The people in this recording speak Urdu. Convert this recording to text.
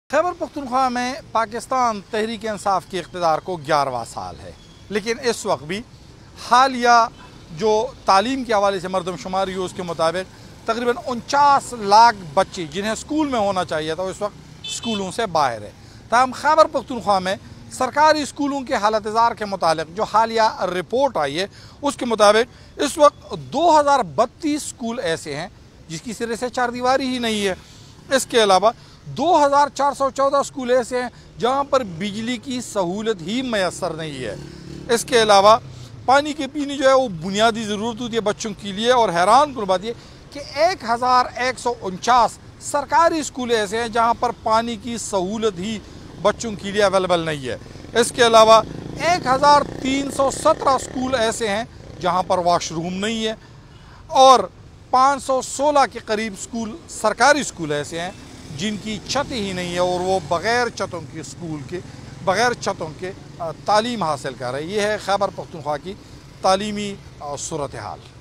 خیبر پختونخوا میں پاکستان تحریک انصاف کے اقتدار کو 11واں سال ہے، لیکن اس وقت بھی حالیہ جو تعلیم کے حوالے سے مردم شماری ہے اس کے مطابق تقریباً 49 لاکھ بچے جنہیں اسکول میں ہونا چاہیے تھا اس وقت اسکولوں سے باہر ہے۔ تاہم خیبر پختونخوا میں سرکاری اسکولوں کے حالت زار کے متعلق جو حالیہ رپورٹ آئی ہے اس کے مطابق اس وقت 2032 اسکول ایسے ہیں جس کی سرے سے چار دیواری ہی نہیں ہے۔ اس کے علاوہ 2414 اسکول ایسے ہیں جہاں پر بجلی کی سہولت ہی میسر نہیں ہے۔ اس کے علاوہ پانی کے پینے جو ہے وہ بنیادی ضرورت ہوتی ہے بچوں کے لیے، اور حیران کن بات یہ کہ 1149 سرکاری اسکول ایسے ہیں جہاں پر پانی کی سہولت ہی بچوں کے لیے اویلیبل نہیں ہے۔ اس کے علاوہ 1317 اسکول ایسے ہیں جہاں پر واش روم نہیں ہے، اور 516 کے قریب سرکاری اسکول ایسے ہیں جن کی چھت ہی نہیں ہے، اور وہ بغیر چھتوں کے تعلیم حاصل کر رہے ہیں۔ یہ ہے خیبر پختونخوا کی تعلیمی صورتحال۔